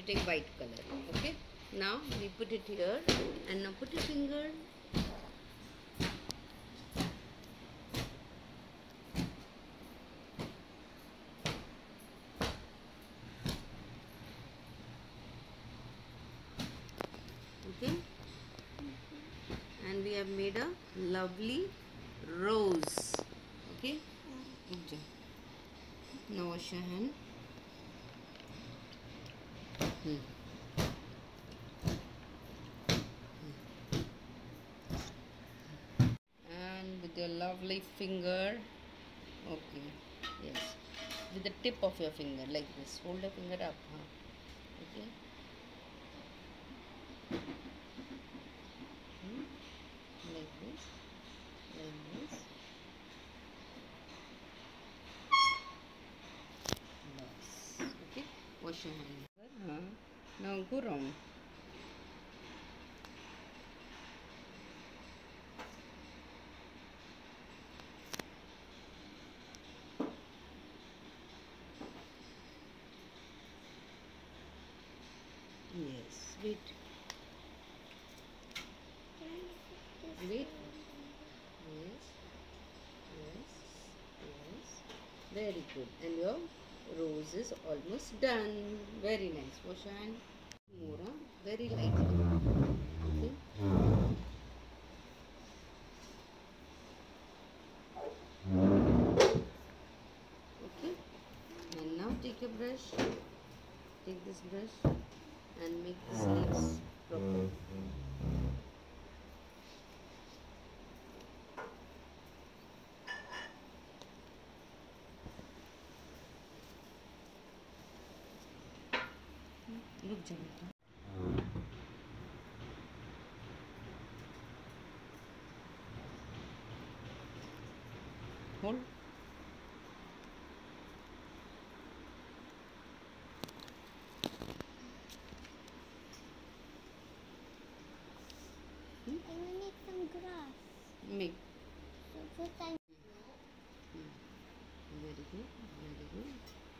to take white color. Okay, now we put it here, and now put your finger. Okay, and we have made a lovely rose. Okay, now wash your hand. And with your lovely finger, okay, yes, with the tip of your finger, like this, hold the finger up, okay, like this, yes, okay, wash your hand, now go round. Yes, wait. Wait. Yes. Yes. Yes. Very good. And your rose is almost done. Very nice. Wash your hand. More, huh? Very lightly. Okay. Okay. And now take a brush. Take this brush and make the sleeves proper. Look, Janita. Hold. I will make some grass. Make. So first I. Very good. Very good.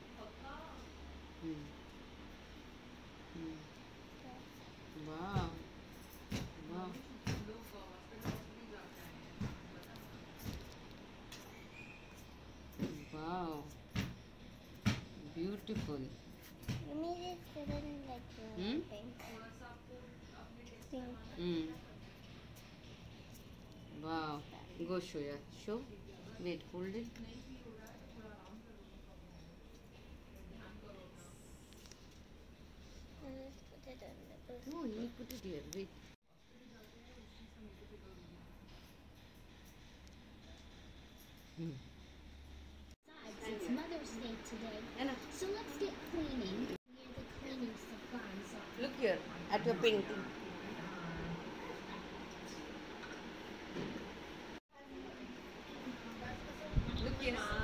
Wow. Wow. Wow. Beautiful. You made it sudden like pink. Pink. Wow. Go show ya. Show. Wait, hold it. Let's put it on the first. No, you put it here. Wait. It's Mother's Day today, Anna, so let's get cleaning. Near the cleaning supplies are. look here at your painting. Look here.